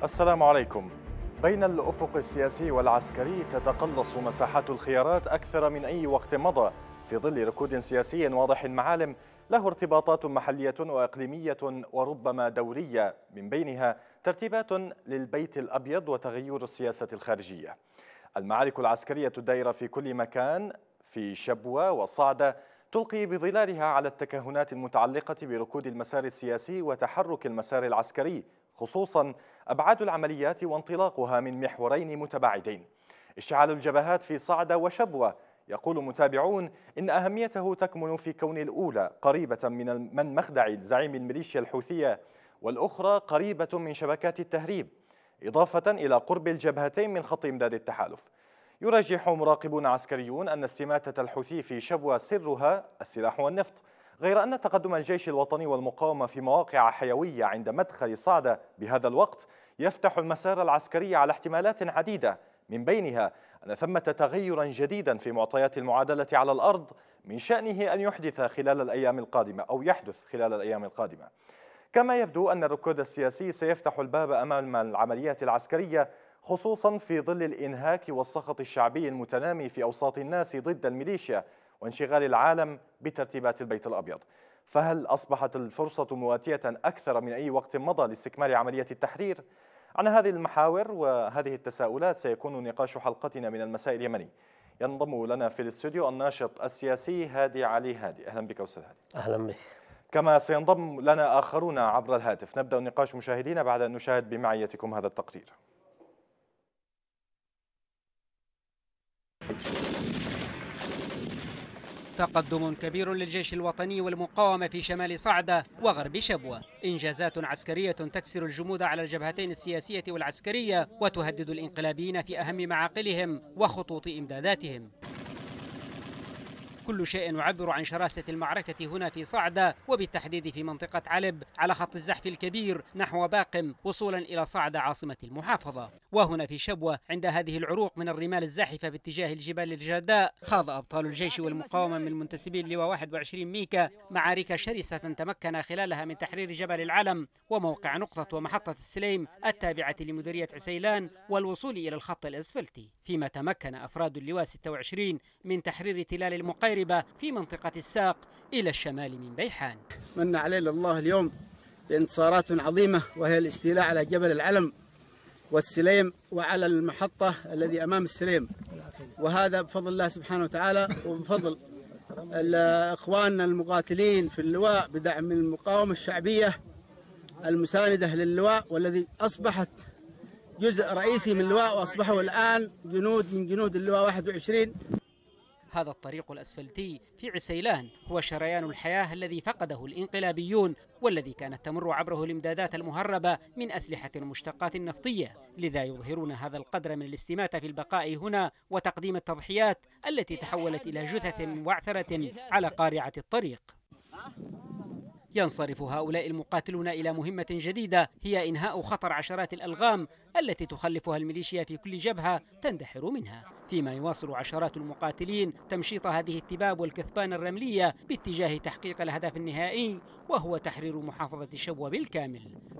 السلام عليكم. بين الأفق السياسي والعسكري تتقلص مساحات الخيارات أكثر من أي وقت مضى في ظل ركود سياسي واضح المعالم له ارتباطات محلية وإقليمية وربما دولية، من بينها ترتيبات للبيت الأبيض وتغير السياسة الخارجية. المعارك العسكرية الدائرة في كل مكان في شبوة وصعدة تلقي بظلالها على التكهنات المتعلقة بركود المسار السياسي وتحرك المسار العسكري، خصوصا أبعاد العمليات وانطلاقها من محورين متباعدين. اشتعال الجبهات في صعدة وشبوة يقول متابعون إن أهميته تكمن في كون الأولى قريبة من مخدع زعيم الميليشيا الحوثية، والأخرى قريبة من شبكات التهريب، إضافة إلى قرب الجبهتين من خط إمداد التحالف. يرجح مراقبون عسكريون أن استماتة الحوثي في شبوة سرها السلاح والنفط، غير أن تقدم الجيش الوطني والمقاومة في مواقع حيوية عند مدخل صعدة بهذا الوقت يفتح المسار العسكري على احتمالات عديدة، من بينها أن ثمة تغيرا جديدا في معطيات المعادلة على الأرض من شأنه أن يحدث خلال الأيام القادمة أو يحدث خلال الأيام القادمة. كما يبدو أن الركود السياسي سيفتح الباب أمام العمليات العسكرية، خصوصا في ظل الإنهاك والسخط الشعبي المتنامي في أوساط الناس ضد الميليشيا وانشغال العالم بترتيبات البيت الأبيض. فهل أصبحت الفرصة مواتية أكثر من أي وقت مضى لاستكمال عملية التحرير؟ عن هذه المحاور وهذه التساؤلات سيكون نقاش حلقتنا من المساء اليمني. ينضم لنا في الاستوديو الناشط السياسي هادي علي هادي. أهلا بك أستاذ هادي. أهلا بك. كما سينضم لنا آخرون عبر الهاتف. نبدأ النقاش مشاهدينا بعد أن نشاهد بمعيتكم هذا التقرير. تقدم كبير للجيش الوطني والمقاومة في شمال صعدة وغرب شبوة، إنجازات عسكرية تكسر الجمود على الجبهتين السياسية والعسكرية وتهدد الانقلابيين في أهم معاقلهم وخطوط إمداداتهم. كل شيء يعبر عن شراسة المعركة هنا في صعدة، وبالتحديد في منطقة علب على خط الزحف الكبير نحو باقم وصولا إلى صعدة عاصمة المحافظة. وهنا في شبوة عند هذه العروق من الرمال الزاحفة باتجاه الجبال الجرداء خاض أبطال الجيش والمقاومة من منتسبين لواء 21 ميكا معارك شرسة تمكن خلالها من تحرير جبل العلم وموقع نقطة ومحطة السليم التابعة لمديرية عسيلان والوصول إلى الخط الأسفلتي، فيما تمكن أفراد اللواء 26 من تحرير تلال المقيربة في منطقة الساق إلى الشمال من بيحان. من علينا الله اليوم بانتصارات عظيمة، وهي الاستيلاء على جبل العلم والسليم وعلى المحطة الذي أمام السليم، وهذا بفضل الله سبحانه وتعالى وبفضل إخواننا المقاتلين في اللواء بدعم المقاومة الشعبية المساندة للواء، والذي أصبحت جزء رئيسي من اللواء وأصبحوا الآن جنود من جنود اللواء 21. هذا الطريق الأسفلتي في عسيلان هو شريان الحياة الذي فقده الانقلابيون، والذي كانت تمر عبره الإمدادات المهربة من أسلحة المشتقات النفطية، لذا يظهرون هذا القدر من الاستماتة في البقاء هنا وتقديم التضحيات التي تحولت إلى جثث معثرة على قارعة الطريق. ينصرف هؤلاء المقاتلون إلى مهمة جديدة هي إنهاء خطر عشرات الألغام التي تخلفها الميليشيا في كل جبهة تندحر منها، فيما يواصل عشرات المقاتلين تمشيط هذه التباب والكثبان الرملية باتجاه تحقيق الهدف النهائي، وهو تحرير محافظة شبوة بالكامل.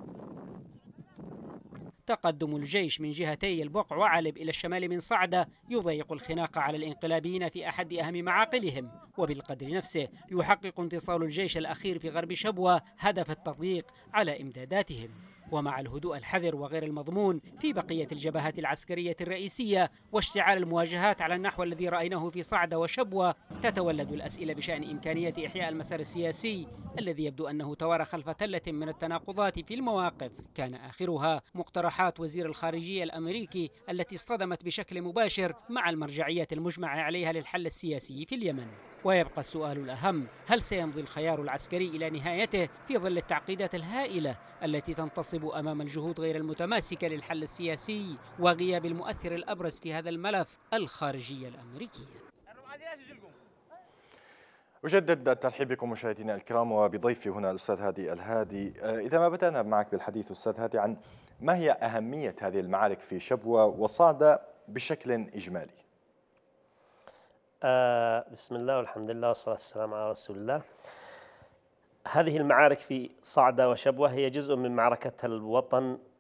تقدم الجيش من جهتي البقع وعلب إلى الشمال من صعدة يضيق الخناق على الانقلابيين في أحد أهم معاقلهم، وبالقدر نفسه يحقق انتصار الجيش الأخير في غرب شبوة هدف التضييق على إمداداتهم. ومع الهدوء الحذر وغير المضمون في بقية الجبهات العسكرية الرئيسية واشتعال المواجهات على النحو الذي رأيناه في صعدة وشبوة، تتولد الأسئلة بشأن إمكانية إحياء المسار السياسي الذي يبدو أنه توارى خلف تلة من التناقضات في المواقف، كان آخرها مقترحات وزير الخارجية الأمريكي التي اصطدمت بشكل مباشر مع المرجعية المجمع عليها للحل السياسي في اليمن. ويبقى السؤال الأهم: هل سيمضي الخيار العسكري إلى نهايته في ظل التعقيدات الهائلة التي تنتصب أمام الجهود غير المتماسكة للحل السياسي وغياب المؤثر الأبرز في هذا الملف الخارجية الأمريكية؟ أجدد الترحيب بكم مشاهدينا الكرام وبضيفي هنا الأستاذ هادي الهادي. إذا ما بدأنا معك بالحديث أستاذ هادي عن ما هي أهمية هذه المعارك في شبوة وصعدة بشكل إجمالي؟ بسم الله والحمد لله والصلاة والسلام على رسول الله. هذه المعارك في صعدة وشبوة هي جزء من معركة الوطن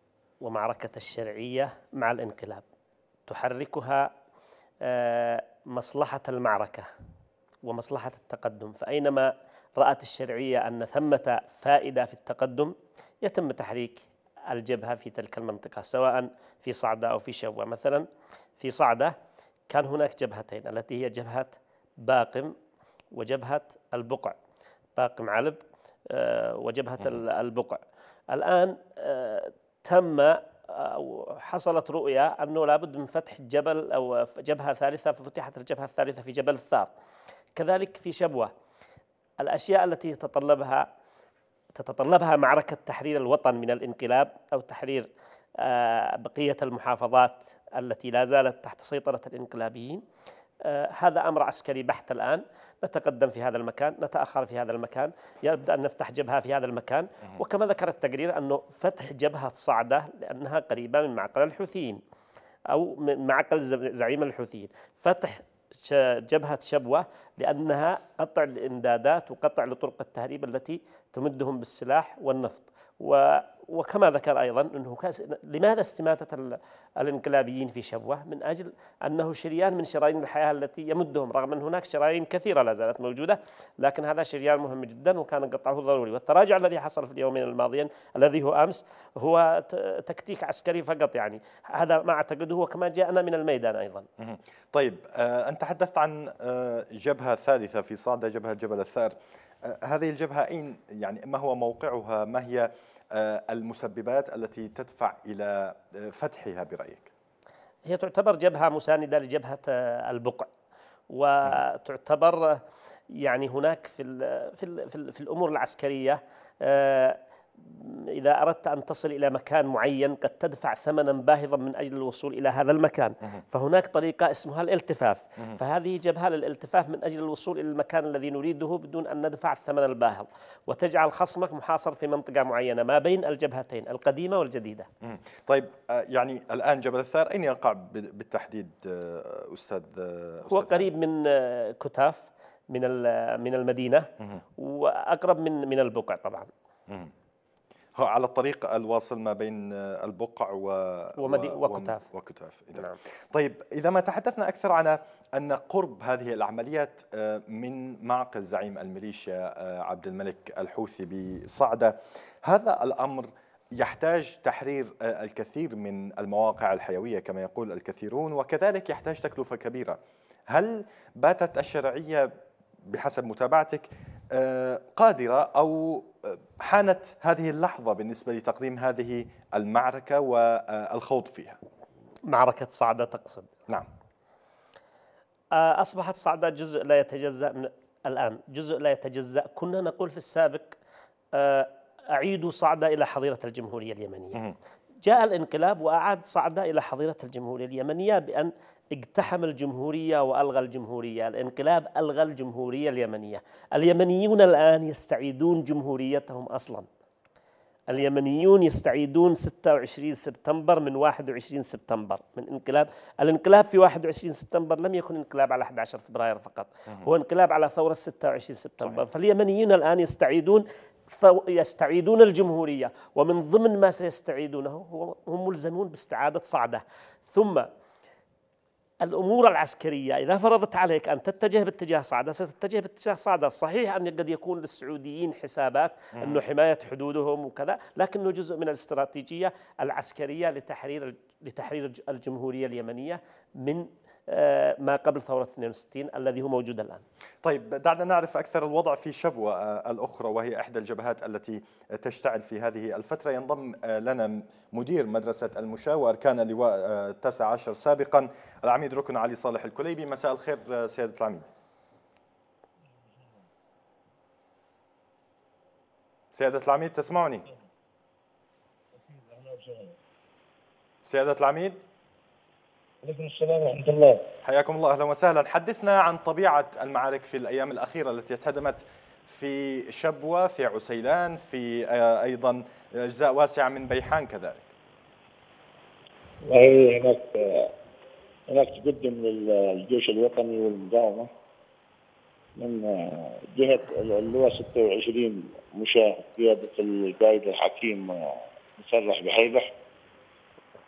ومعركة الشرعية مع الانقلاب، تحركها مصلحة المعركة ومصلحة التقدم. فأينما رأت الشرعية أن ثمة فائدة في التقدم يتم تحريك الجبهة في تلك المنطقة، سواء في صعدة أو في شبوة. مثلا في صعدة كان هناك جبهتين، التي هي جبهة باقم وجبهة البقع، باقم علب وجبهة البقع. الآن تم أو حصلت رؤية أنه لابد من فتح جبل أو جبهة ثالثة، ففتحت الجبهة الثالثة في جبل الثار. كذلك في شبوة، الأشياء التي تتطلبها معركة تحرير الوطن من الانقلاب أو تحرير بقية المحافظات التي لا زالت تحت سيطرة الانقلابيين، هذا أمر عسكري بحت. الآن نتقدم في هذا المكان، نتأخر في هذا المكان، يبدأ أن نفتح جبهة في هذا المكان. وكما ذكر التقرير أنه فتح جبهة صعدة لأنها قريبة من معقل الحوثيين أو من معقل زعيم الحوثيين، فتح جبهة شبوة لأنها قطع الإمدادات وقطع لطرق التهريب التي تمدهم بالسلاح والنفط. وكما ذكر أيضا أنه لماذا استماتة الانقلابيين في شبوة؟ من أجل أنه شريان من شرايين الحياة التي يمدهم، رغم أن هناك شرايين كثيرة لا زالت موجودة، لكن هذا شريان مهم جدا وكان قطعه ضروري. والتراجع الذي حصل في اليومين الماضيين الذي هو أمس هو تكتيك عسكري فقط، يعني هذا ما أعتقده، وكما جاءنا من الميدان أيضا. طيب، أنت تحدثت عن جبهة ثالثة في صعدة، جبهة جبل الثار. هذه الجبهة أين، يعني ما هو موقعها؟ ما هي المسببات التي تدفع إلى فتحها برأيك؟ هي تعتبر جبهة مساندة لجبهة البقع، وتعتبر يعني هناك في الأمور العسكرية إذا أردت أن تصل إلى مكان معين قد تدفع ثمنا باهظا من أجل الوصول إلى هذا المكان، فهناك طريقة اسمها الالتفاف، فهذه جبهة للالتفاف من أجل الوصول إلى المكان الذي نريده بدون أن ندفع الثمن الباهظ، وتجعل خصمك محاصر في منطقة معينة ما بين الجبهتين القديمة والجديدة. طيب، يعني الآن جبل الثار أين يقع بالتحديد أستاذ؟ هو قريب من كتاف، من المدينة، وأقرب من البقع طبعا. هو على الطريق الواصل ما بين البقع وكتاف. نعم. طيب، إذا ما تحدثنا أكثر عن أن قرب هذه العمليات من معقل زعيم الميليشيا عبد الملك الحوثي بصعدة، هذا الأمر يحتاج تحرير الكثير من المواقع الحيوية كما يقول الكثيرون، وكذلك يحتاج تكلفة كبيرة. هل باتت الشرعية بحسب متابعتك قادرة أو حانت هذه اللحظة بالنسبة لتقديم هذه المعركة والخوض فيها؟ معركة صعدة تقصد؟ نعم. أصبحت صعدة جزء لا يتجزأ الآن، جزء لا يتجزأ. كنا نقول في السابق أعيدوا صعدة إلى حظيرة الجمهورية اليمنية. جاء الانقلاب وأعاد صعدة إلى حظيرة الجمهورية اليمنية بأن اقتحم الجمهورية وألغى الجمهورية. الانقلاب ألغى الجمهورية اليمنية. اليمنيون الآن يستعيدون جمهوريتهم أصلا. اليمنيون يستعيدون 26 سبتمبر من 21 سبتمبر من انقلاب. الانقلاب في 21 سبتمبر لم يكن انقلاب على 11 فبراير فقط، هو انقلاب على ثورة 26 سبتمبر. صحيح. فاليمنيون الآن يستعيدون الجمهورية، ومن ضمن ما سيستعيدونه هم ملزمون باستعادة صعدة. ثم الأمور العسكرية إذا فرضت عليك أن تتجه باتجاه صعدة ستتجه باتجاه صعدة. صحيح أن قد يكون للسعوديين حسابات أنه حماية حدودهم وكذا، لكنه جزء من الاستراتيجية العسكرية لتحرير الجمهورية اليمنية من ما قبل ثورة 62 الذي هو موجود الآن. طيب، دعنا نعرف أكثر الوضع في شبوة الأخرى، وهي إحدى الجبهات التي تشتعل في هذه الفترة. ينضم لنا مدير مدرسة المشاة وأركان اللواء 19 سابقا، العميد ركن علي صالح الكليبي. مساء الخير سيادة العميد. سيادة العميد تسمعني؟ سيادة العميد؟ عليكم السلام ورحمة الله. حياكم الله، أهلا وسهلا. حدثنا عن طبيعة المعارك في الأيام الأخيرة التي اتهدمت في شبوة، في عسيلان، في أيضا أجزاء واسعة من بيحان كذلك. وهي هناك تقدم للجيش الوطني والمقاومة من جهة اللواء 26 مشاة قيادة القائد الحكيم مسرح بحيبح،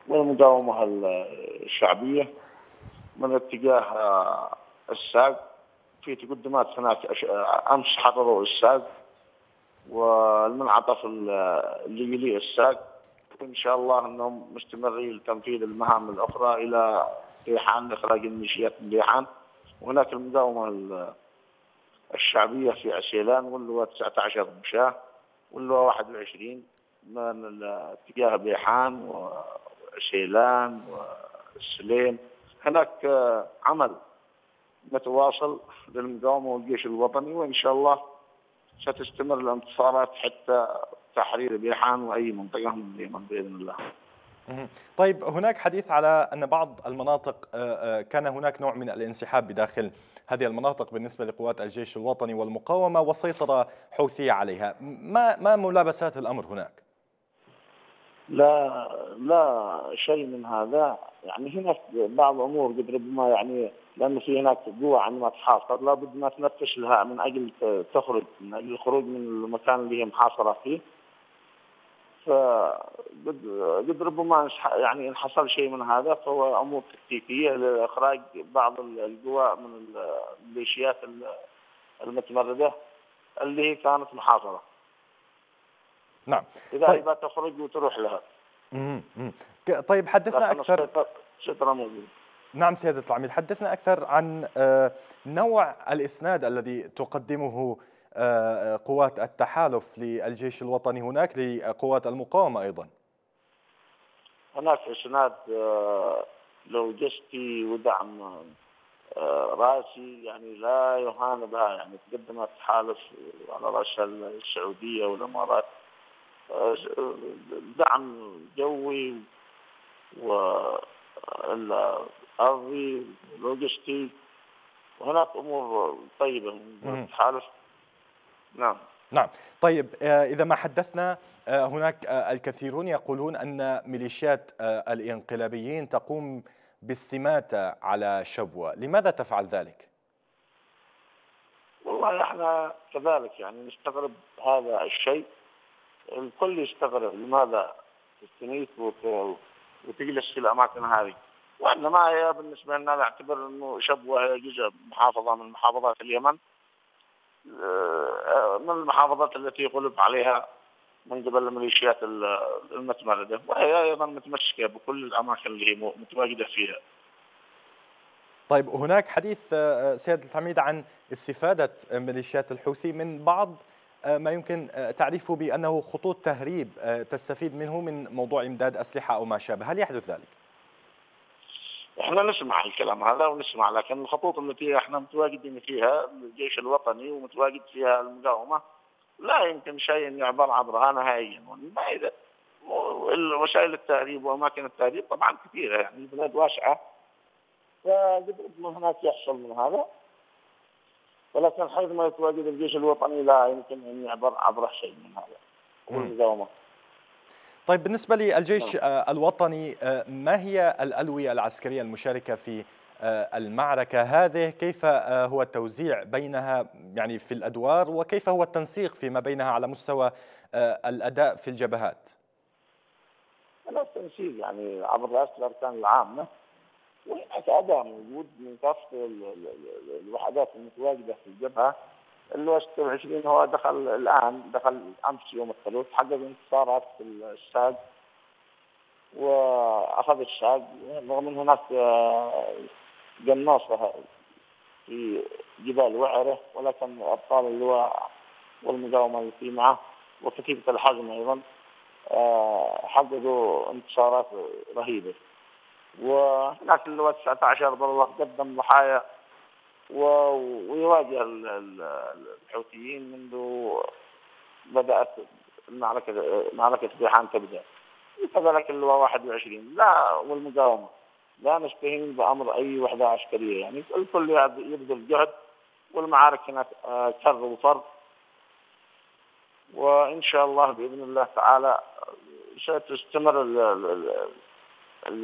والمقاومة الشعبية من اتجاه الساق. في تقدمات هناك أمس حرروا الساق والمنعطف اللي يلي الساق، وإن شاء الله أنهم مستمرين لتنفيذ المهام الأخرى إلى ريحان لإخراج الميليشيات من ريحان. وهناك المقاومة الشعبية في عسيلان واللي هو 19 مشاة واللي هو 21 من اتجاه ريحان وعسيلان والسليم. هناك عمل متواصل للمقاومة والجيش الوطني، وإن شاء الله ستستمر الانتصارات حتى تحرير ريحان وأي منطقة من اليمن بإذن الله. طيب، هناك حديث على أن بعض المناطق كان هناك نوع من الانسحاب بداخل هذه المناطق بالنسبة لقوات الجيش الوطني والمقاومة والسيطرة حوثية عليها، ما ملابسات الأمر هناك؟ لا شيء من هذا، يعني هناك بعض الأمور قد ربما يعني لأنه في هناك قوة عندما تحاصر لابد ما تنفش لها من أجل تخرج، من أجل الخروج من المكان اللي هي محاصرة فيه. فقد ربما يعني إن حصل شيء من هذا فهو أمور تكتيكية لإخراج بعض القوى من الميليشيات المتمردة اللي هي كانت محاصرة. نعم. إذا طيب. تخرج وتروح لها. طيب، حدثنا أكثر. السيطرة موجودة. نعم سيادة العميد، حدثنا أكثر عن نوع الإسناد الذي تقدمه قوات التحالف للجيش الوطني هناك لقوات المقاومة أيضا. هناك إسناد لوجستي ودعم راسي يعني لا يهان بها، يعني تقدم التحالف على رأسها السعودية والإمارات دعم جوي والأرضي ولوجستي، وهناك أمور طيبة من التحالف. نعم. طيب، إذا ما حدثنا هناك الكثيرون يقولون أن ميليشيات الإنقلابيين تقوم باستماتة على شبوة، لماذا تفعل ذلك؟ والله احنا كذلك يعني نستغرب هذا الشيء، الكل يستغرب لماذا تستميت وتجلس في الأماكن هذه، وإنما هي بالنسبة لنا نعتبر أنه شبوة هي جزء محافظة من محافظات اليمن، من المحافظات التي غلب عليها من قبل الميليشيات المتمردة، وهي أيضا متمسكة بكل الأماكن اللي هي متواجدة فيها. طيب، هناك حديث سيادة العميد عن استفادة ميليشيات الحوثي من بعض ما يمكن تعريفه بأنه خطوط تهريب تستفيد منه من موضوع إمداد أسلحة أو ما شابه، هل يحدث ذلك؟ احنا نسمع الكلام هذا ونسمع، لكن الخطوط التي احنا متواجدين فيها الجيش الوطني ومتواجد فيها المقاومة لا يمكن شيء يعبر عبرها نهائيا. وسائل التهريب وأماكن التهريب طبعا كثيرة، يعني البلاد واسعة فقد هناك يحصل من هذا، ولكن حيثما يتواجد الجيش الوطني لا يمكن أن يعبر عبره شيء من هذا والمقاومة. طيب، بالنسبة للجيش الوطني، ما هي الألوية العسكرية المشاركة في المعركة هذه؟ كيف هو التوزيع بينها يعني في الأدوار، وكيف هو التنسيق فيما بينها على مستوى الأداء في الجبهات؟ التنسيق يعني عبر رئاسة الأركان العامة، وهناك أداء موجود من كافة الوحدات المتواجدة في الجبهة. اللي 26 هو دخل أمس يوم الثلاث، حقق انتصارات في الساق وأخذ الساق، رغم أن هناك قناصة في جبال وعرة، ولكن أبطال اللواء والمقاومة اللي في معه وكتيبة الحزم أيضا حققوا انتصارات رهيبة. وهناك اللواء 19 بالله قدم ضحايا ويواجه الحوثيين منذ بدأت معركة ريحان تبدأ، كذلك اللواء 21 لا والمقاومة لا نستهين بأمر أي وحدة عسكرية، يعني الكل يبذل جهد، والمعارك هناك كر وفر، وإن شاء الله بإذن الله تعالى ستستمر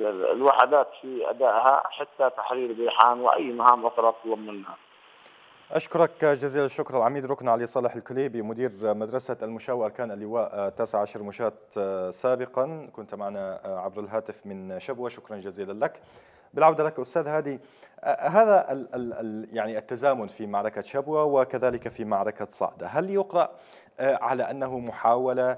الوحدات في أدائها حتى تحرير ريحان وأي مهام أخرى تطلب منها. أشكرك جزيل الشكر العميد ركن علي صالح الكليبي، مدير مدرسة المشاة وأركان اللواء 19 مشاة سابقا، كنت معنا عبر الهاتف من شبوة. شكرا جزيلا لك. بالعودة لك أستاذ هادي، هذا يعني التزامن في معركة شبوة وكذلك في معركة صعدة، هل يقرأ على أنه محاولة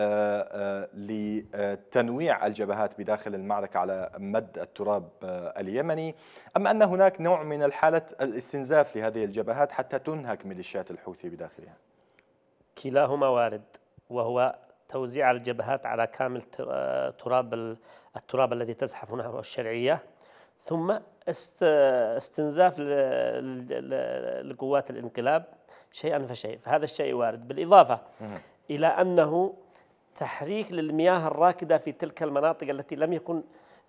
لتنويع الجبهات بداخل المعركة على مد التراب اليمني، أم أن هناك نوع من الحالة الاستنزاف لهذه الجبهات حتى تنهك ميليشيات الحوثي بداخلها؟ كلاهما وارد، وهو توزيع الجبهات على كامل التراب الذي تزحف نحو الشرعية، ثم استنزاف لقوات الانقلاب شيئا فشيء، فهذا الشيء وارد. بالإضافة إلى أنه تحريك للمياه الراكدة في تلك المناطق التي لم يكن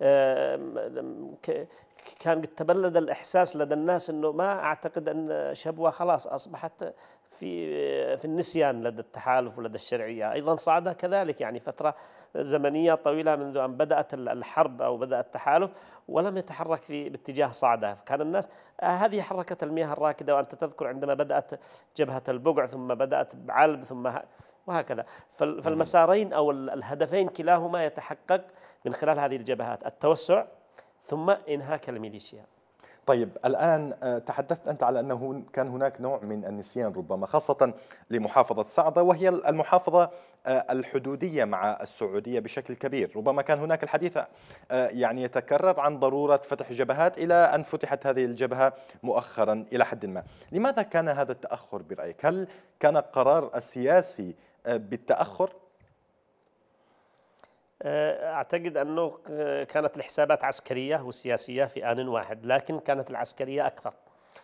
كان قد تبلد الإحساس لدى الناس أنه ما أعتقد أن شبوة خلاص أصبحت في النسيان لدى التحالف ولدى الشرعية. أيضا صعدة كذلك، يعني فترة زمنية طويلة منذ أن بدأت الحرب أو بدأ التحالف ولم يتحرك باتجاه صعدة، كان الناس هذه حركة المياه الراكدة. وأنت تذكر عندما بدأت جبهة البقع ثم بدأت بعلب ثم وهكذا، فالمسارين أو الهدفين كلاهما يتحقق من خلال هذه الجبهات: التوسع ثم إنهاك الميليشيا. طيب، الآن تحدثت أنت على أنه كان هناك نوع من النسيان ربما خاصة لمحافظة صعدة، وهي المحافظة الحدودية مع السعودية بشكل كبير. ربما كان هناك الحديث يعني يتكرر عن ضرورة فتح جبهات إلى أن فتحت هذه الجبهة مؤخرا إلى حد ما. لماذا كان هذا التأخر برأيك؟ هل كان القرار السياسي بالتأخر؟ أعتقد أنه كانت الحسابات عسكرية وسياسية في آن واحد، لكن كانت العسكرية أكثر.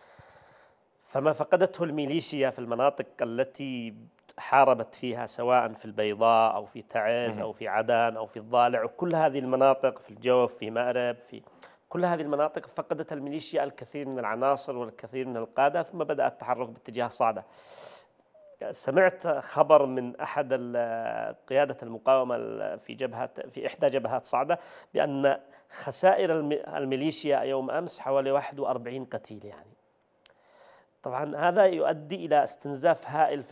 فما فقدته الميليشيا في المناطق التي حاربت فيها، سواء في البيضاء أو في تعز أو في عدن أو في الضالع، وكل هذه المناطق في الجوف في مأرب، في كل هذه المناطق فقدت الميليشيا الكثير من العناصر والكثير من القادة، ثم بدأ التحرك باتجاه صعدة. سمعت خبر من أحد قيادة المقاومة في إحدى جبهات صعدة بأن خسائر الميليشيا يوم أمس حوالي 41 قتيل. يعني طبعا هذا يؤدي إلى استنزاف هائل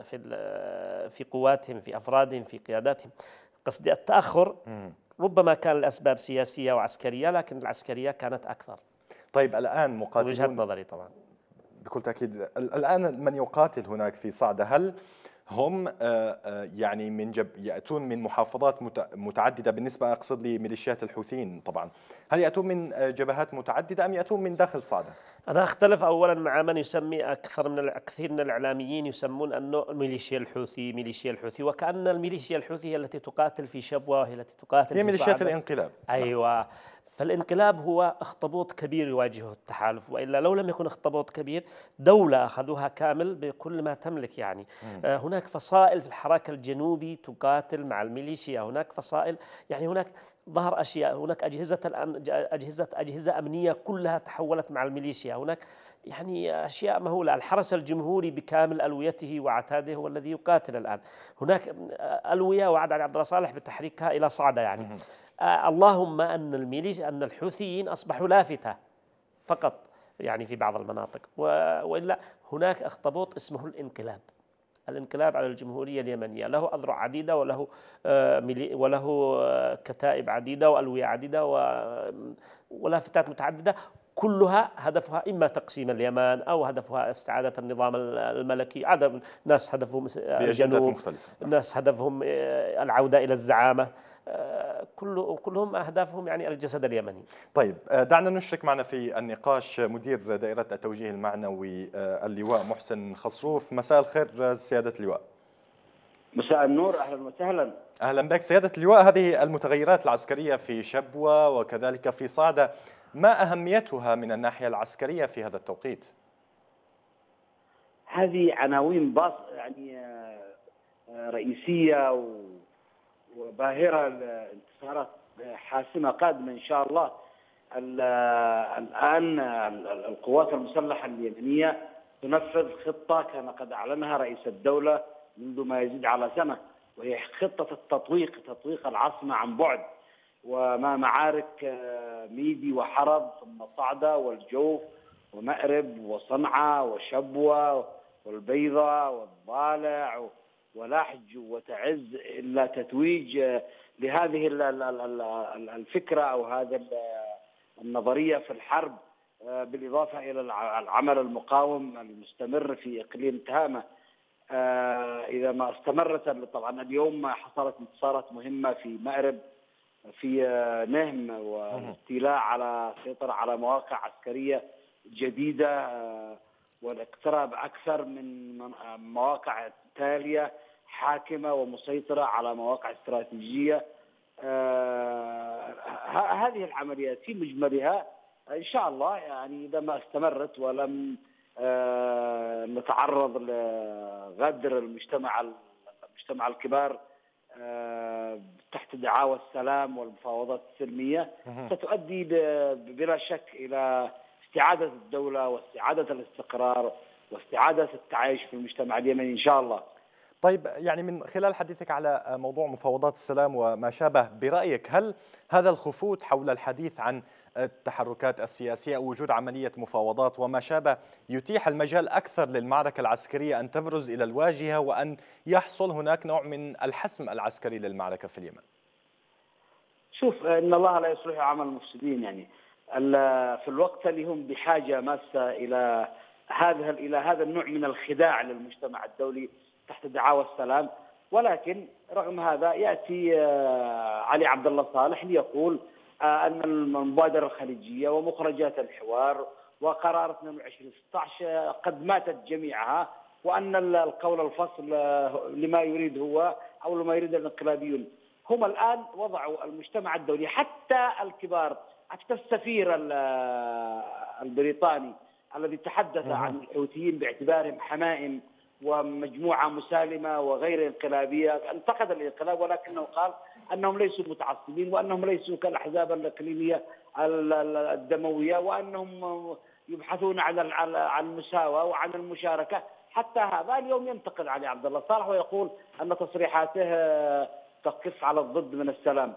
في قواتهم، في أفرادهم، في قياداتهم. قصدي التأخر ربما كان الأسباب سياسية وعسكرية، لكن العسكرية كانت أكثر. طيب، الآن مقاتلون، وجهة نظري طبعا بكل تأكيد، الآن من يقاتل هناك في صعدة هل هم يعني يأتون من محافظات متعددة؟ بالنسبة أقصد لي ميليشيات الحوثيين طبعا، هل يأتون من جبهات متعددة أم يأتون من داخل صعدة؟ أنا أختلف أولا مع من يسمي كثير من الإعلاميين يسمون أنه ميليشيا الحوثي، وكأن الميليشيا الحوثي هي التي تقاتل في شبوة، هي التي تقاتل هي في ميليشيات صعدة. الانقلاب. أيوة. فالانقلاب هو اخطبوط كبير يواجهه التحالف، وإلا لو لم يكن اخطبوط كبير دولة أخذوها كامل بكل ما تملك. يعني هناك فصائل في الحراك الجنوبي تقاتل مع الميليشيا، هناك فصائل، يعني هناك ظهر أشياء، هناك أجهزة أمنية كلها تحولت مع الميليشيا، هناك يعني أشياء مهولة. الحرس الجمهوري بكامل ألويته وعتاده هو الذي يقاتل الآن. هناك ألوية وعد علي عبد الله صالح بتحريكها إلى صعدة. يعني اللهم أن الحوثيين أصبحوا لافتة فقط، يعني في بعض المناطق، وإلا هناك أخطبوط اسمه الانقلاب على الجمهورية اليمنية، له أذرع عديدة وله كتائب عديدة وألوية عديدة ولافتات متعددة، كلها هدفها إما تقسيم اليمن أو هدفها استعادة النظام الملكي. عدم ناس هدفهم الجنوب، ناس هدفهم العودة إلى الزعامة، كلهم أهدافهم يعني الجسد اليمني. طيب، دعنا نشرك معنا في النقاش مدير دائرة التوجيه المعنوي اللواء محسن خصروف. مساء الخير سيادة اللواء. مساء النور، أهلا وسهلا. أهلا بك سيادة اللواء. هذه المتغيرات العسكرية في شبوة وكذلك في صعدة، ما أهميتها من الناحية العسكرية في هذا التوقيت؟ هذه عناوين يعني رئيسية وباهرة، الانتصارات حاسمة قادمة إن شاء الله. الآن القوات المسلحة اليمنية تنفذ خطة كان قد أعلنها رئيس الدولة منذ ما يزيد على سنة، وهي خطة تطويق العاصمة عن بعد، وما معارك ميدي وحرب ثم صعدة والجوف ومأرب وصنعاء وشبوة والبيضة والضالع ولاحج وتعز، إلا تتويج لهذه الفكرة أو هذا النظرية في الحرب، بالإضافة إلى العمل المقاوم المستمر في إقليم تهامة. إذا ما استمرت، طبعا اليوم حصلت انتصارات مهمة في مأرب، في نهم، والاستيلاء على سيطرة على مواقع عسكرية جديدة، والاقتراب أكثر من مواقع تالية حاكمة ومسيطرة على مواقع استراتيجية. هذه العمليات في مجملها إن شاء الله، يعني إذا ما استمرت ولم نتعرض لغدر المجتمع الكبار تحت دعاوى السلام والمفاوضات السلمية، ستؤدي بلا شك إلى استعادة الدولة واستعادة الاستقرار واستعادة التعايش في المجتمع اليمني إن شاء الله. طيب، يعني من خلال حديثك على موضوع مفاوضات السلام وما شابه، برأيك هل هذا الخفوت حول الحديث عن التحركات السياسية أو وجود عملية مفاوضات وما شابه يتيح المجال أكثر للمعركة العسكرية أن تبرز إلى الواجهة وأن يحصل هناك نوع من الحسم العسكري للمعركة في اليمن؟ شوف، إن الله لا يصلح عمل المفسدين. يعني في الوقت اللي هم بحاجة ماسة إلى هذا النوع من الخداع للمجتمع الدولي تحت دعاوى السلام، ولكن رغم هذا يأتي علي عبد الله صالح ليقول أن المبادرة الخليجية ومخرجات الحوار وقرار 22/16 قد ماتت جميعها، وأن القول الفصل لما يريد هو أو لما يريد الانقلابيون. هم الآن وضعوا المجتمع الدولي حتى الكبار، حتى السفير البريطاني الذي تحدث عن الحوثيين باعتبارهم حمائم ومجموعة مسالمة وغير انقلابية، انتقد الانقلاب ولكنه قال أنهم ليسوا متعصبين وأنهم ليسوا كالأحزاب الإقليمية الدموية، وأنهم يبحثون عن المساواة وعن المشاركة. حتى هذا اليوم ينتقد علي عبد الله صالح ويقول أن تصريحاته تقف على الضد من السلام.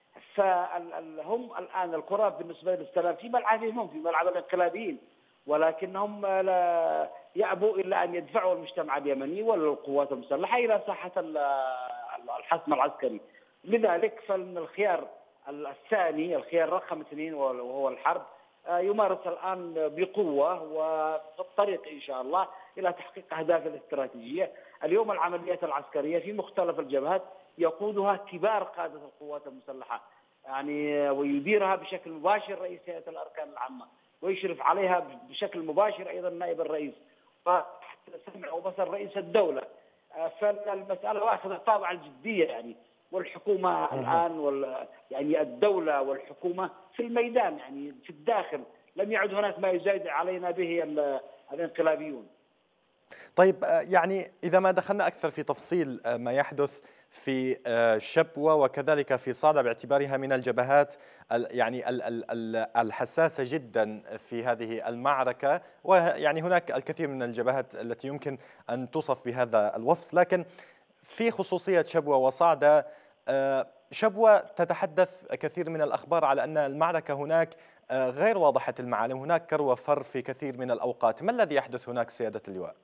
فهم الآن الكرة بالنسبة للسلام في ملعبهم، في ملعب الانقلابيين، ولكنهم لا يأبوا إلا أن يدفعوا المجتمع اليمني والقوات المسلحة إلى ساحة الحسم العسكري. لذلك فإن الخيار الثاني، الخيار رقم 2 وهو الحرب، يمارس الآن بقوة وفي الطريق إن شاء الله إلى تحقيق أهدافه الاستراتيجية. اليوم العمليات العسكرية في مختلف الجبهات يقودها كبار قادة القوات المسلحة، يعني ويديرها بشكل مباشر رئيس هيئة الأركان العامة، ويشرف عليها بشكل مباشر أيضا نائب الرئيس وتحت سمع وبصر رئيس الدولة. فالمسألة واخذة طابع الجدية يعني، والحكومة الآن يعني الدولة والحكومة في الميدان، يعني في الداخل، لم يعد هناك ما يزايد علينا به الانقلابيون. طيب، يعني إذا ما دخلنا أكثر في تفصيل ما يحدث في شبوة وكذلك في صعدة باعتبارها من الجبهات يعني الحساسة جدا في هذه المعركة، ويعني هناك الكثير من الجبهات التي يمكن أن توصف بهذا الوصف، لكن في خصوصية شبوة وصعدة، شبوة تتحدث كثير من الأخبار على أن المعركة هناك غير واضحة المعالم، هناك كر وفر في كثير من الأوقات. ما الذي يحدث هناك سيادة اللواء؟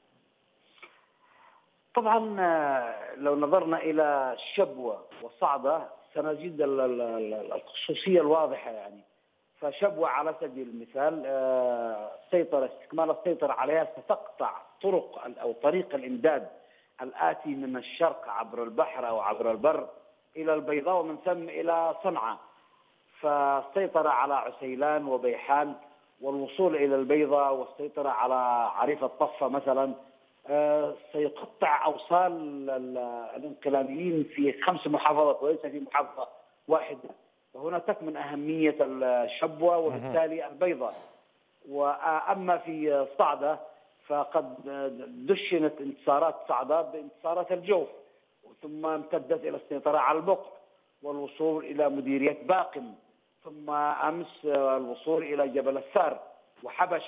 طبعا لو نظرنا إلى شبوة وصعدة سنجد الخصوصية الواضحة. يعني فشبوة على سبيل المثال استكمال السيطرة عليها ستقطع طريق الإمداد الآتي من الشرق عبر البحر أو عبر البر إلى البيضاء ومن ثم إلى صنعاء. فالسيطرة على عسيلان وبيحان والوصول إلى البيضاء والسيطرة على عريف الطفة مثلا سيقطع أوصال الانقلابيين في 5 محافظات وليس في محافظة واحدة. وهنا تكمن أهمية الشبوة وبالتالي البيضاء. وأما في صعدة فقد دشنت انتصارات صعدة بانتصارات الجوف، ثم امتدت إلى السيطرة على البقع والوصول إلى مديرية باقم، ثم أمس الوصول إلى جبل الثار وحبش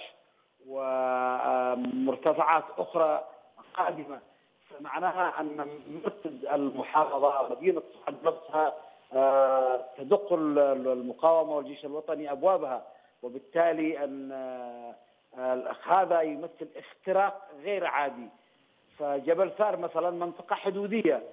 ومرتفعات أخرى قادمة. فمعناها أن مركز المحافظة مدينة صعد نفسها تدق المقاومة والجيش الوطني أبوابها، وبالتالي أن هذا يمثل اختراق غير عادي. فجبل ثار مثلا منطقة حدودية،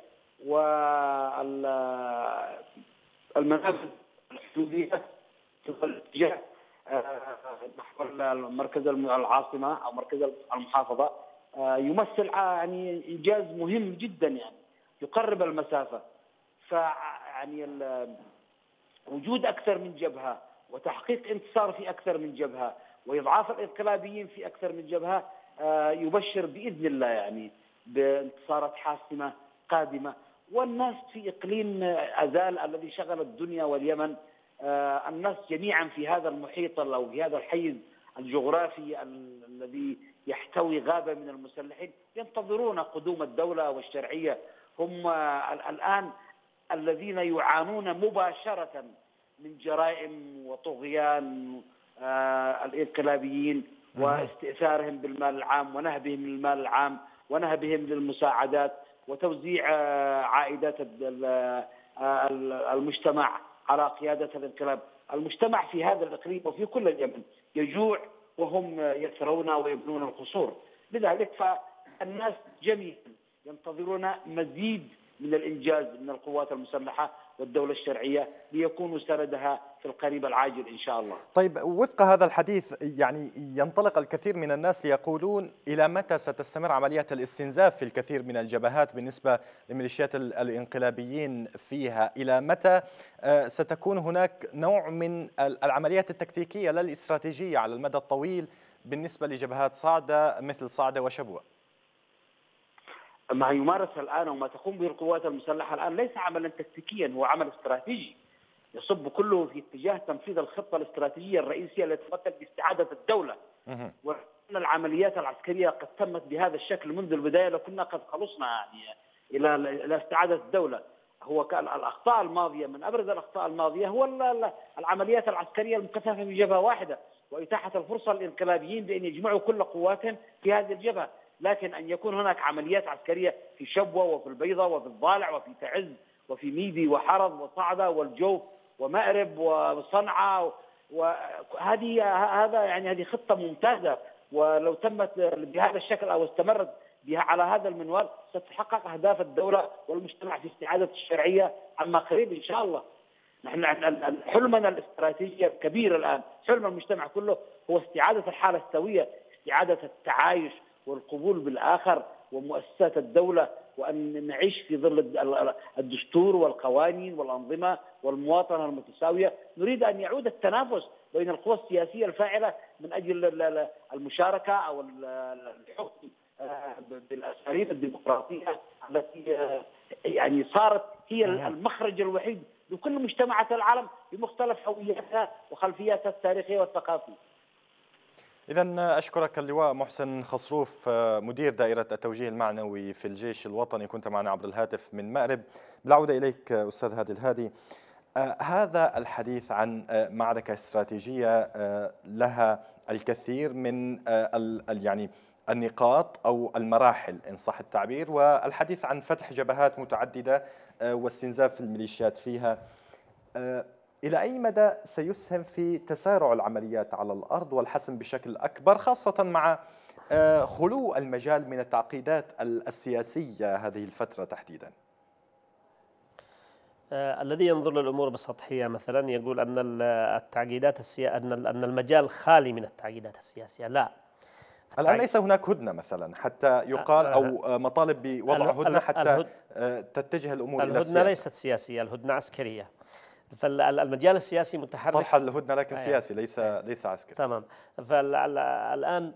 والمنافذ الحدودية في الاتجاه نحو مركز العاصمة أو مركز المحافظة يمثل يعني إنجاز مهم جدا، يعني يقرب المسافة. فيعني وجود أكثر من جبهة وتحقيق انتصار في أكثر من جبهة وإضعاف الانقلابيين في أكثر من جبهة يبشر بإذن الله يعني بانتصارات حاسمة قادمة. والناس في إقليم أزال الذي شغل الدنيا واليمن، الناس جميعا في هذا المحيط أو في هذا الحيز الجغرافي الذي يحتوي غابة من المسلحين ينتظرون قدوم الدولة والشرعية. هم الآن الذين يعانون مباشرة من جرائم وطغيان الانقلابيين واستئثارهم بالمال العام ونهبهم للمال العام ونهبهم للمساعدات وتوزيع عائدات المجتمع على قيادة الانقلاب. المجتمع في هذا الإقليم وفي كل اليمن يجوع وهم يثرون ويبنون القصور. لذلك فالناس جميعا ينتظرون مزيد من الإنجاز من القوات المسلحة والدولة الشرعية ليكونوا سندها في القريب العاجل إن شاء الله. طيب، وفق هذا الحديث يعني ينطلق الكثير من الناس ليقولون إلى متى ستستمر عمليات الاستنزاف في الكثير من الجبهات بالنسبة لميليشيات الانقلابيين فيها؟ إلى متى ستكون هناك نوع من العمليات التكتيكية لا الاستراتيجية على المدى الطويل بالنسبة لجبهات صعدة مثل صعدة وشبوة؟ ما يمارس الآن وما تقوم به القوات المسلحة الآن ليس عملا تكتيكيا، هو عمل استراتيجي يصب كله في اتجاه تنفيذ الخطة الاستراتيجية الرئيسية التي تمثل باستعادة الدولة. وأن العمليات العسكرية قد تمت بهذا الشكل منذ البداية لكنا قد خلصنا يعني إلى استعادة الدولة. هو كان الأخطاء الماضية من أبرز الأخطاء الماضية هو العمليات العسكرية المكثفة في جبهة واحدة وإتاحة الفرصة للإنقلابيين بأن يجمعوا كل قواتهم في هذه الجبهة. لكن أن يكون هناك عمليات عسكرية في شبوة وفي البيضة وفي الضالع وفي تعز وفي ميدي وحرض وصعدة والجوف ومأرب وصنعاء، هذه خطة ممتازة، ولو تمت بهذا الشكل أو استمرت بها على هذا المنوال ستتحقق أهداف الدولة والمجتمع في استعادة الشرعية عما قريب إن شاء الله. نحن حلمنا الاستراتيجي الكبير الآن، حلم المجتمع كله هو استعادة الحالة السوية، استعادة التعايش والقبول بالآخر ومؤسسات الدولة، وأن نعيش في ظل الدستور والقوانين والأنظمة والمواطنة المتساوية. نريد أن يعود التنافس بين القوى السياسية الفاعلة من أجل المشاركة أو الحكم بالأساليب الديمقراطية التي يعني صارت هي المخرج الوحيد لكل مجتمعات العالم بمختلف هوياتها وخلفياتها التاريخية والثقافية. إذن أشكرك اللواء محسن خصروف، مدير دائرة التوجيه المعنوي في الجيش الوطني، كنت معنا عبر الهاتف من مأرب. بالعودة إليك أستاذ هادي الهادي، هذا الحديث عن معركة استراتيجية لها الكثير من يعني النقاط أو المراحل إن صح التعبير، والحديث عن فتح جبهات متعددة واستنزاف الميليشيات فيها، إلى أي مدى سيسهم في تسارع العمليات على الأرض والحسم بشكل أكبر، خاصة مع خلو المجال من التعقيدات السياسية هذه الفترة تحديدا؟ الذي ينظر للأمور بسطحية مثلا يقول أن التعقيدات أن المجال خالي من التعقيدات السياسية. لا، الآن ليس هناك هدنة مثلا حتى يقال أو مطالب بوضع هدنة حتى تتجه الأمور إلى السياسة. الهدنة ليست سياسية، الهدنة عسكرية. فالمجال السياسي متحرك، طرح الهدنة لكن سياسي ليس عسكري. تمام. فالآن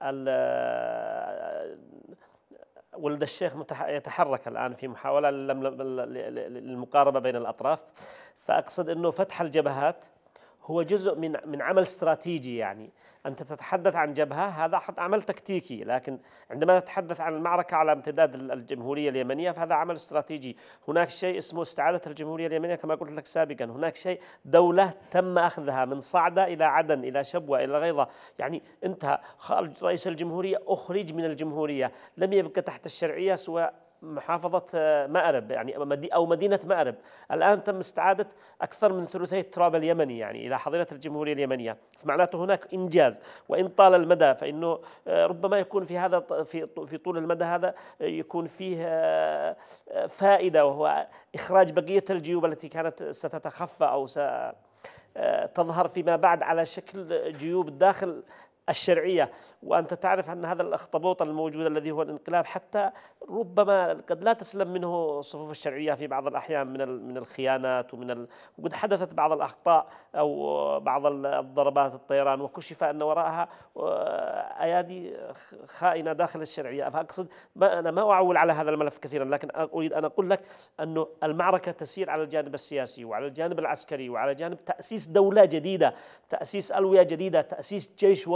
ولد الشيخ يتحرك الآن في محاولة للمقاربة بين الأطراف. فأقصد أنه فتح الجبهات هو جزء من عمل استراتيجي. يعني أنت تتحدث عن جبهة، هذا عمل تكتيكي، لكن عندما تتحدث عن المعركة على امتداد الجمهورية اليمنية فهذا عمل استراتيجي. هناك شيء اسمه استعادة الجمهورية اليمنية كما قلت لك سابقا، هناك شيء دولة تم أخذها من صعدة إلى عدن إلى شبوة إلى غيضة، يعني انتهى. رئيس الجمهورية أخرج من الجمهورية، لم يبقى تحت الشرعية سوى محافظة مأرب يعني أو مدينة مأرب. الآن تم استعادة أكثر من ثلثي التراب اليمني يعني إلى حظيرة الجمهورية اليمنية، فمعناته هناك إنجاز، وإن طال المدى فإنه ربما يكون في هذا في طول المدى هذا يكون فيه فائدة، وهو إخراج بقية الجيوب التي كانت ستتخفى أو ستظهر فيما بعد على شكل جيوب داخل الشرعية. وأنت تعرف أن هذا الأخطبوط الموجود الذي هو الانقلاب حتى ربما قد لا تسلم منه الصفوف الشرعية في بعض الأحيان من الخيانات وقد حدثت بعض الأخطاء أو بعض الضربات الطيران، وكشف أن وراءها أيادي خائنة داخل الشرعية. فأقصد أنا ما أعول على هذا الملف كثيرا، لكن أريد أن أقول لك أن المعركة تسير على الجانب السياسي وعلى الجانب العسكري وعلى جانب تأسيس دولة جديدة، تأسيس ألوية جديدة، تأسيس جيش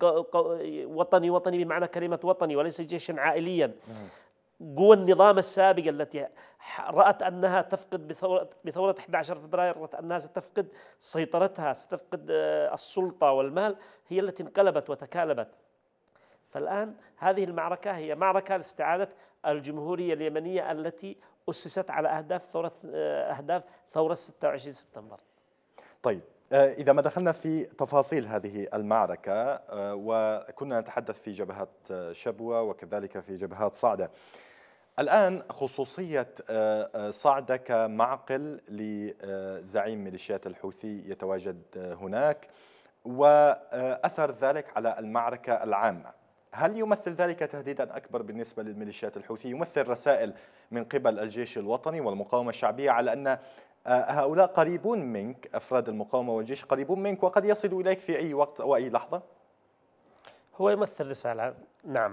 وطني بمعنى كلمة وطني وليس جيشا عائليا. قوى النظام السابقة التي رأت أنها تفقد بثورة 11 فبراير، رأت أنها ستفقد سيطرتها، ستفقد السلطة والمال، هي التي انقلبت وتكالبت. فالآن هذه المعركة هي معركة لاستعادة الجمهورية اليمنية التي أسست على أهداف ثورة 26 سبتمبر. طيب، إذا ما دخلنا في تفاصيل هذه المعركة وكنا نتحدث في جبهات شبوة وكذلك في جبهات صعدة، الآن خصوصية صعدة كمعقل لزعيم ميليشيات الحوثي يتواجد هناك وأثر ذلك على المعركة العامة، هل يمثل ذلك تهديدا أكبر بالنسبة للميليشيات الحوثي؟ يمثل رسائل من قبل الجيش الوطني والمقاومة الشعبية على أن هؤلاء قريبون منك، أفراد المقاومة والجيش قريبون منك وقد يصلوا إليك في أي وقت أو أي لحظة؟ هو يمثل رسالة، نعم.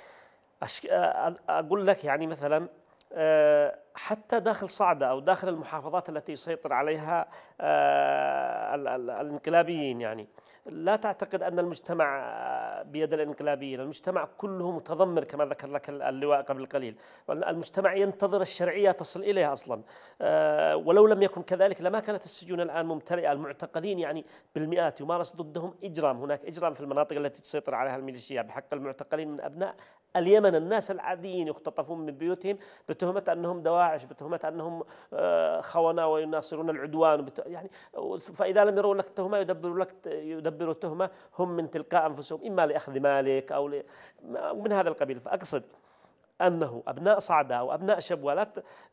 أقول لك يعني مثلا حتى داخل صعدة أو داخل المحافظات التي يسيطر عليها الانقلابيين، يعني لا تعتقد أن المجتمع بيد الانقلابيين، المجتمع كله متضمر كما ذكر لك اللواء قبل قليل، المجتمع ينتظر الشرعية تصل إليها أصلا، ولو لم يكن كذلك لما كانت السجون الآن ممتلئة، المعتقلين يعني بالمئات يمارس ضدهم إجرام، هناك إجرام في المناطق التي تسيطر عليها الميليشيات بحق المعتقلين من أبناء اليمن، الناس العاديين يختطفون من بيوتهم بتهمة أنهم دواعش، بتهمة أنهم خونة ويناصرون العدوان، يعني فإذا لم يروا لك تهمة يدبروا التهمة هم من تلقاء أنفسهم، إما لأخذ مالك أو من هذا القبيل. فأقصد أنه أبناء صعدة أو أبناء شبوة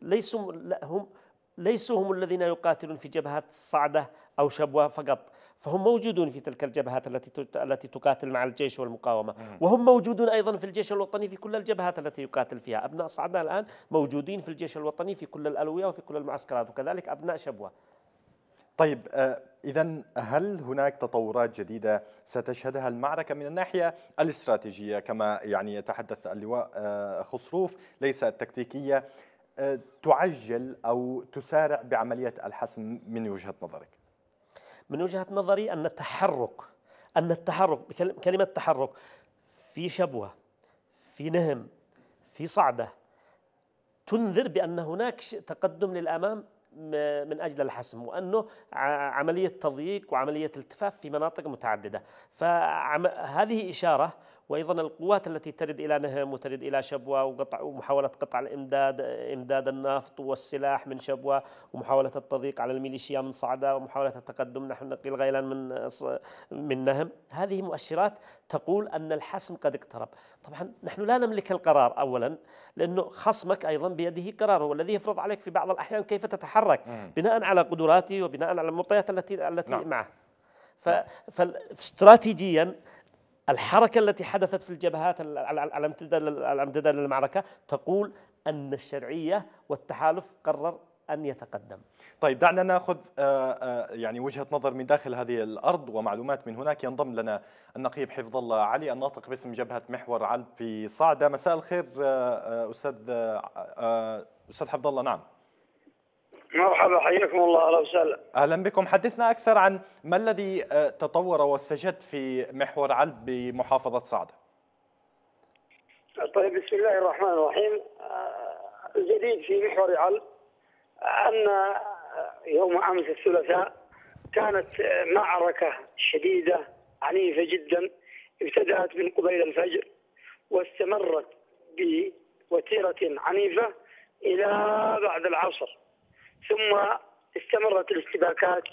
ليسوا هم الذين يقاتلون في جبهات صعدة أو شبوة فقط، فهم موجودون في تلك الجبهات التي تقاتل مع الجيش والمقاومة، وهم موجودون أيضا في الجيش الوطني في كل الجبهات التي يقاتل فيها. أبناء صعدة الآن موجودين في الجيش الوطني في كل الألوية وفي كل المعسكرات، وكذلك أبناء شبوة. طيب، إذن هل هناك تطورات جديدة ستشهدها المعركة من الناحية الاستراتيجية كما يعني يتحدث اللواء خسروف، ليس التكتيكية، تعجل أو تسارع بعملية الحسم من وجهة نظرك؟ من وجهة نظري أن التحرك كلمة تحرك في شبوة، في نهم، في صعدة تنذر بأن هناك تقدم للأمام من أجل الحسم، وأنه عملية تضييق وعملية التفاف في مناطق متعددة. فهذه إشارة، وأيضا القوات التي ترد إلى نهم وترد إلى شبوة ومحاولة قطع إمداد النفط والسلاح من شبوة، ومحاولة التضييق على الميليشيا من صعدة، ومحاولة التقدم نحو نقيل غيلان من نهم، هذه مؤشرات تقول أن الحسم قد اقترب. طبعا نحن لا نملك القرار أولا، لأنه خصمك أيضا بيده قرار، هو الذي يفرض عليك في بعض الأحيان كيف تتحرك بناء على قدراته وبناء على المعطيات التي نعم. معه. فاستراتيجيا الحركة التي حدثت في الجبهات على امتداد المعركة تقول أن الشرعية والتحالف قرر أن يتقدم. طيب، دعنا نأخذ يعني وجهة نظر من داخل هذه الأرض ومعلومات من هناك. ينضم لنا النقيب حفظ الله علي الناطق باسم جبهة محور علب في صعدة. مساء الخير أستاذ حفظ الله. نعم، مرحبا، حياكم الله، اهلا وسهلا. اهلا بكم. حدثنا اكثر عن ما الذي تطور واستجد في محور علب بمحافظه صعده. طيب، بسم الله الرحمن الرحيم. الجديد في محور علب ان يوم امس الثلاثاء كانت معركه شديده عنيفه جدا، ابتدات من قبيل الفجر واستمرت وتيرة عنيفة إلى بعد العصر، ثم استمرت الاشتباكات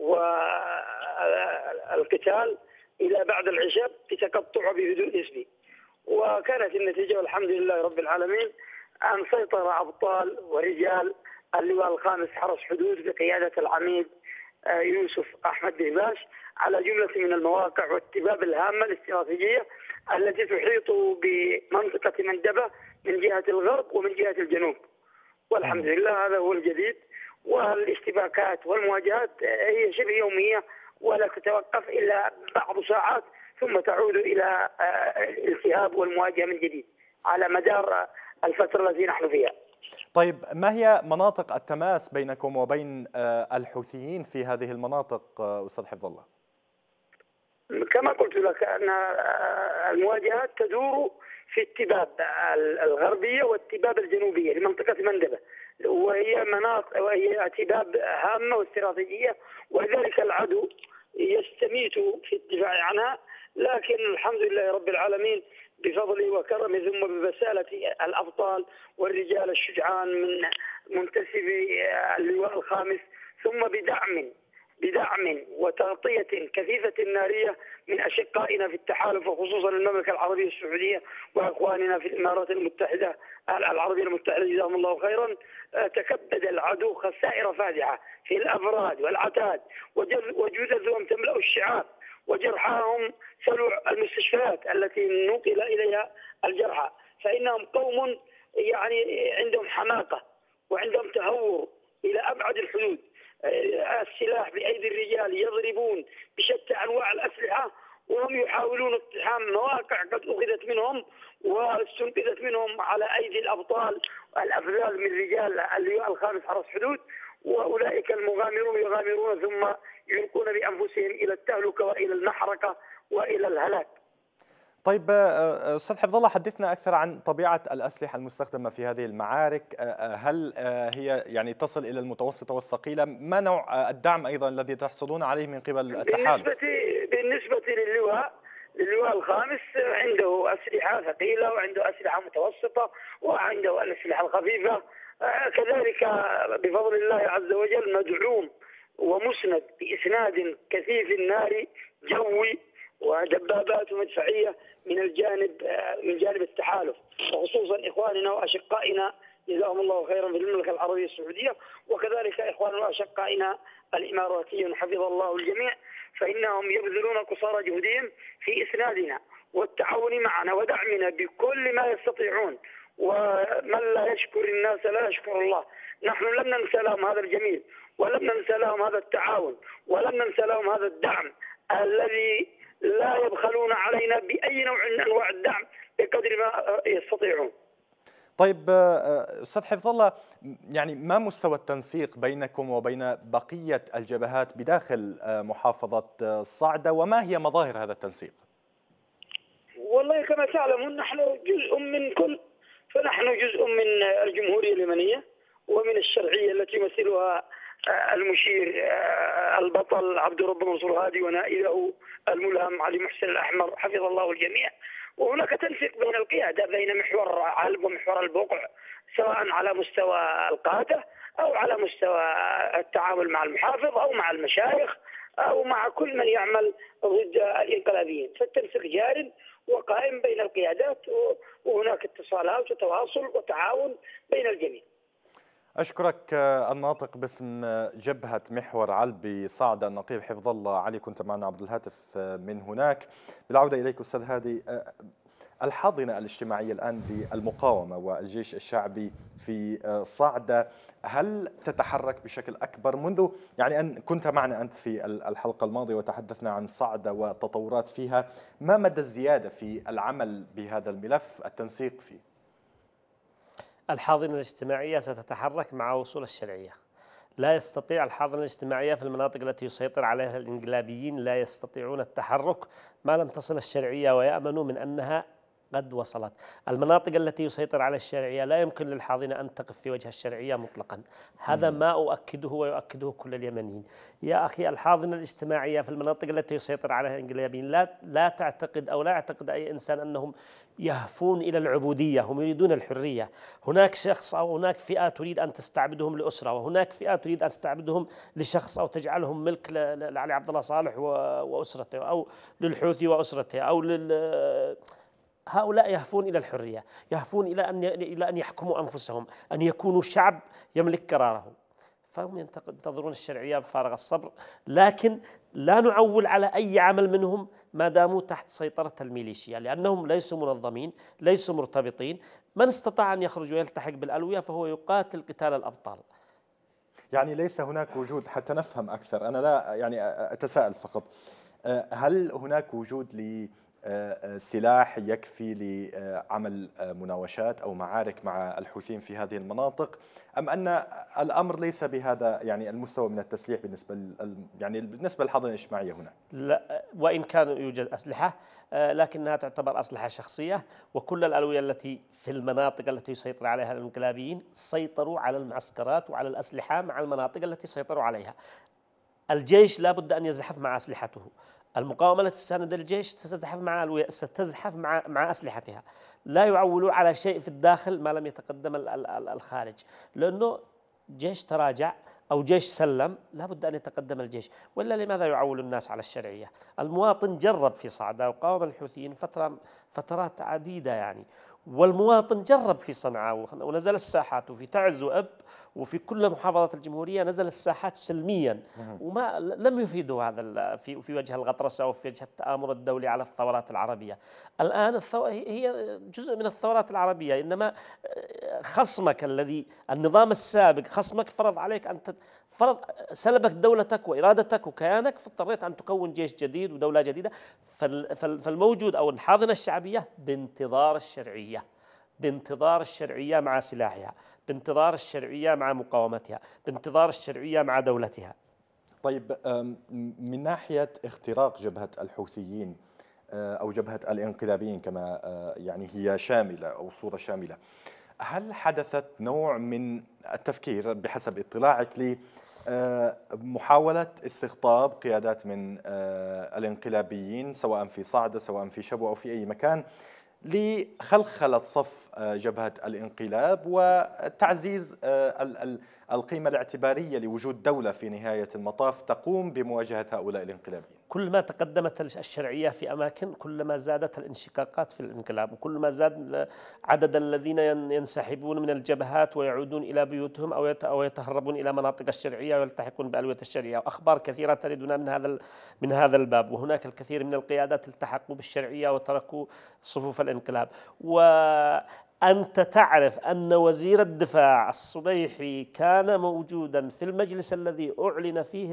والقتال إلى بعد العشاء بتقطع بهدوء نسبي. وكانت النتيجة والحمد لله رب العالمين أن سيطر أبطال ورجال اللواء الخامس حرس حدود بقيادة العميد يوسف أحمد دهباش على جملة من المواقع والتباب الهامة الاستراتيجية التي تحيط بمنطقة مندبة من جهة الغرب ومن جهة الجنوب. والحمد لله هذا هو الجديد. والاشتباكات والمواجهات هي شبه يومية ولا تتوقف إلا بعض ساعات، ثم تعود إلى الالتهاب والمواجهة من جديد على مدار الفترة التي نحن فيها. طيب، ما هي مناطق التماس بينكم وبين الحوثيين في هذه المناطق أستاذ حفظ الله؟ كما قلت لك أن المواجهات تدور في التباب الغربية والتباب الجنوبية لمنطقة مندبة، وهي تباب هامة واستراتيجية، وذلك العدو يستميت في الدفاع عنها. لكن الحمد لله رب العالمين بفضله وكرمه ثم ببسالة الأبطال والرجال الشجعان من منتسبي اللواء الخامس، ثم بدعم وتغطية كثيفة نارية من أشقائنا في التحالف، وخصوصا المملكة العربية السعودية وأخواننا في الإمارات المتحدة العربية المتحدة جزاهم الله خيرا. تكبد العدو خسائر فادحة في الأفراد والعتاد، وجثثهم تملأ الشعاب، وجرحاهم سلوع المستشفيات التي نقل إليها الجرحى. فإنهم قوم يعني عندهم حماقة وعندهم تهور إلى أبعد الحدود. السلاح بأيدي الرجال، يضربون بشتى أنواع الأسلحة، وهم يحاولون اقتحام مواقع قد أخذت منهم واستنقذت منهم على أيدي الأبطال الأفذال من رجال اللواء الخامس حرس حدود. وأولئك المغامرون يغامرون ثم يلقون بأنفسهم إلى التهلكة وإلى المحرقة وإلى الهلاك. طيب أستاذ حفظ الله، حدثنا أكثر عن طبيعة الأسلحة المستخدمة في هذه المعارك. هل هي يعني تصل إلى المتوسطة والثقيلة؟ ما نوع الدعم أيضا الذي تحصلون عليه من قبل التحالف؟ بالنسبة للواء الخامس عنده أسلحة ثقيلة وعنده أسلحة متوسطة وعنده الأسلحة الخفيفة. كذلك بفضل الله عز وجل مدعوم ومسند بإسناد كثيف ناري جوي ودبابات مدفعية من جانب التحالف، وخصوصا إخواننا وأشقائنا جزاهم الله خيرا في المملكة العربية السعودية، وكذلك إخواننا وأشقائنا الإماراتيين حفظ الله الجميع. فإنهم يبذلون قصارى جهدهم في إسنادنا والتعاون معنا ودعمنا بكل ما يستطيعون. ومن لا يشكر الناس لا يشكر الله. نحن لم ننسى لهم هذا الجميل، ولم ننسى لهم هذا التعاون، ولم ننسى لهم هذا الدعم الذي لا يبخلون علينا بأي نوع من أنواع الدعم بقدر ما يستطيعون. طيب أستاذ حفظ الله، يعني ما مستوى التنسيق بينكم وبين بقية الجبهات بداخل محافظة صعدة، وما هي مظاهر هذا التنسيق؟ والله كما تعلمون نحن جزء من كل، فنحن جزء من الجمهورية اليمنية ومن الشرعية التي يمثلها المشير البطل عبد رب منصور هادي ونائبه الملهم علي محسن الأحمر حفظ الله الجميع. وهناك تنسيق بين القيادة بين محور علب ومحور البقع، سواء على مستوى القادة أو على مستوى التعامل مع المحافظ أو مع المشايخ أو مع كل من يعمل ضد الانقلابيين. فالتنسيق جار وقائم بين القيادات، وهناك اتصالات وتواصل وتعاون بين الجميع. أشكرك الناطق باسم جبهة محور علب صعدة النقيب حفظ الله علي، كنت معنا عبر الهاتف من هناك. بالعودة إليك أستاذ هادي، الحاضنة الاجتماعية الآن للمقاومة والجيش الشعبي في صعدة، هل تتحرك بشكل أكبر منذ يعني أن كنت معنا أنت في الحلقة الماضية وتحدثنا عن صعدة والتطورات فيها؟ ما مدى الزيادة في العمل بهذا الملف، التنسيق فيه؟ الحاضنة الاجتماعية ستتحرك مع وصول الشرعية. لا يستطيع الحاضنة الاجتماعية في المناطق التي يسيطر عليها الإنقلابيين، لا يستطيعون التحرك ما لم تصل الشرعية ويأمنوا من أنها قد وصلت. المناطق التي يسيطر على الشرعية لا يمكن للحاضنة أن تقف في وجه الشرعية مطلقا. هذا ما أؤكده ويؤكده كل اليمنيين. يا أخي، الحاضنة الاجتماعية في المناطق التي يسيطر عليها الإنقلابيين لا تعتقد أو لا يعتقد أي إنسان أنهم يهفون إلى العبودية، هم يريدون الحرية. هناك شخص أو هناك فئة تريد أن تستعبدهم لأسرة، وهناك فئة تريد أن تستعبدهم لشخص أو تجعلهم ملك لعلي عبد الله صالح وأسرته، أو للحوثي وأسرته، أو هؤلاء يهفون إلى الحرية، يهفون إلى أن يحكموا أنفسهم، أن يكونوا شعب يملك قراره. فهم ينتظرون الشرعية بفارغ الصبر، لكن لا نعول على أي عمل منهم ما داموا تحت سيطرة الميليشيا، لأنهم ليسوا منظمين، ليسوا مرتبطين. من استطاع أن يخرج ويلتحق بالألوية فهو يقاتل قتال الأبطال. يعني ليس هناك وجود، حتى نفهم أكثر، أنا لا يعني أتساءل فقط، هل هناك وجود لسلاح يكفي لعمل مناوشات أو معارك مع الحوثيين في هذه المناطق، أم أن الأمر ليس بهذا يعني المستوى من التسليح بالنسبة للحاضنة الاجتماعية هنا؟ لا، وإن كان يوجد أسلحة لكنها تعتبر أسلحة شخصية، وكل الألوية التي في المناطق التي يسيطر عليها الانقلابيين سيطروا على المعسكرات وعلى الأسلحة مع المناطق التي سيطروا عليها. الجيش لا بد أن يزحف مع أسلحته، المقاومة التي تساند الجيش ستزحف مع أسلحتها. لا يعولوا على شيء في الداخل ما لم يتقدم الخارج، لأنه جيش تراجع أو جيش سلم لا بد أن يتقدم الجيش، ولا لماذا يعول الناس على الشرعية؟ المواطن جرب في صعدة وقاوم الحوثيين فترات عديدة يعني، والمواطن جرب في صنعاء ونزل الساحات، وفي تعز وأب وفي كل محافظات الجمهورية نزل الساحات سلميا، وما لم يفيدوا هذا في وجه الغطرسة وفي وجه التآمر الدولي على الثورات العربية. الآن هي جزء من الثورات العربية، إنما خصمك النظام السابق خصمك فرض عليك سلبك دولتك وإرادتك وكيانك، فاضطريت أن تكون جيش جديد ودولة جديدة. فالموجود أو الحاضنة الشعبية بانتظار الشرعية مع سلاحها، بانتظار الشرعية مع مقاومتها، بانتظار الشرعية مع دولتها. طيب، من ناحية اختراق جبهة الحوثيين أو جبهة الانقلابيين كما يعني هي شاملة أو صورة شاملة، هل حدثت نوع من التفكير بحسب اطلاعك لمحاولة استقطاب قيادات من الانقلابيين سواء في صعدة سواء في شبوة أو في أي مكان لخلخلة صف جبهة الانقلاب وتعزيز القيمة الاعتبارية لوجود دولة في نهاية المطاف تقوم بمواجهة هؤلاء الانقلابيين؟ كل ما تقدمت الشرعية في أماكن كل ما زادت الانشقاقات في الانقلاب، وكل ما زاد عدد الذين ينسحبون من الجبهات ويعودون إلى بيوتهم أو يتهربون إلى مناطق الشرعية ويلتحقون بألوية الشرعية. وأخبار كثيرة تردنا من هذا الباب، وهناك الكثير من القيادات التحقوا بالشرعية وتركوا صفوف الانقلاب. أنت تعرف أن وزير الدفاع الصبيحي كان موجودا في المجلس الذي أعلن فيه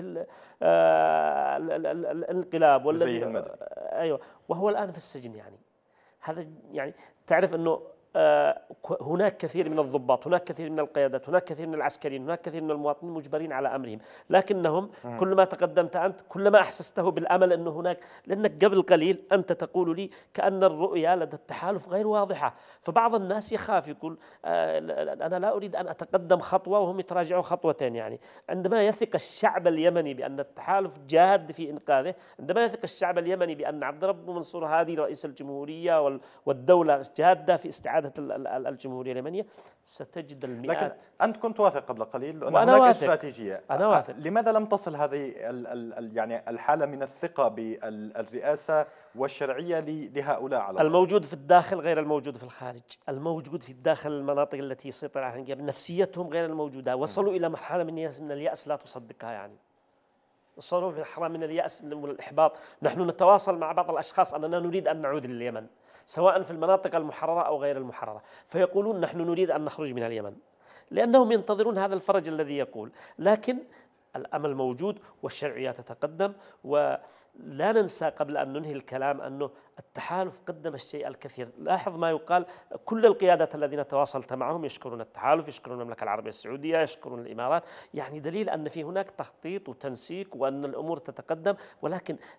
الانقلاب والذي أيوة، وهو الآن في السجن. يعني هذا يعني تعرف أنه هناك كثير من الضباط، هناك كثير من القيادات، هناك كثير من العسكريين، هناك كثير من المواطنين مجبرين على أمرهم، لكنهم كل ما تقدمت أنت كل ما أحسسته بالأمل أنه هناك، لأنك قبل قليل أنت تقول لي كأن الرؤية لدى التحالف غير واضحة، فبعض الناس يخاف يقول أنا لا أريد أن أتقدم خطوة وهم يتراجعوا خطوتين. يعني عندما يثق الشعب اليمني بأن التحالف جاد في إنقاذه، عندما يثق الشعب اليمني بأن عبد ربه منصور هادي رئيس الجمهورية والدولة جادة في استعادة الجمهورية اليمنية، ستجد المئات. لكن أنت كنت واثق قبل قليل أن هناك استراتيجية. أنا واثق. لماذا لم تصل هذه يعني الحالة من الثقة بالرئاسة والشرعية لهؤلاء على الموجود في الداخل غير الموجود في الخارج، الموجود في الداخل المناطق التي يسيطر عليها الانقلاب نفسيتهم غير الموجودة، وصلوا إلى مرحلة من اليأس لا تصدقها. يعني وصلوا إلى مرحلة من اليأس والإحباط. نحن نتواصل مع بعض الأشخاص أننا نريد أن نعود لليمن سواء في المناطق المحررة أو غير المحررة، فيقولون نحن نريد أن نخرج من اليمن، لأنهم ينتظرون هذا الفرج الذي يقول. لكن الأمل موجود والشرعية تتقدم. ولا ننسى قبل أن ننهي الكلام أنه التحالف قدم الشيء الكثير. لاحظ ما يقال، كل القيادات الذين تواصلت معهم يشكرون التحالف، يشكرون المملكة العربية السعودية، يشكرون الإمارات، يعني دليل أن في هناك تخطيط وتنسيق وأن الأمور تتقدم. ولكن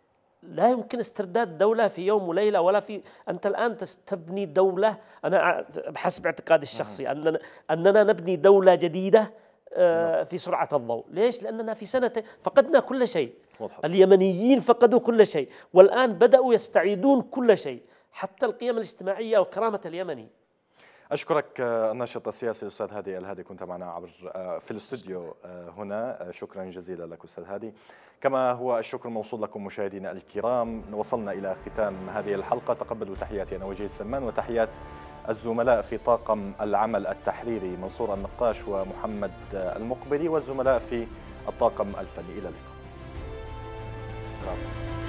لا يمكن استرداد دولة في يوم وليلة ولا في. أنت الآن تبني دولة، أنا بحسب اعتقادي الشخصي أننا نبني دولة جديدة في سرعة الضوء. ليش؟ لأننا في سنة فقدنا كل شيء. اليمنيين فقدوا كل شيء، والآن بدأوا يستعيدون كل شيء، حتى القيم الاجتماعية وكرامة اليمني. أشكرك الناشط السياسي الأستاذ هادي الهادي، كنت معنا عبر في الاستوديو هنا. شكرا جزيلا لك أستاذ هادي، كما هو الشكر موصول لكم مشاهدينا الكرام. وصلنا إلى ختام هذه الحلقة. تقبلوا تحياتي أنا وجيه السمان وتحيات الزملاء في طاقم العمل التحريري منصور النقاش ومحمد المقبري، والزملاء في الطاقم الفني. إلى اللقاء.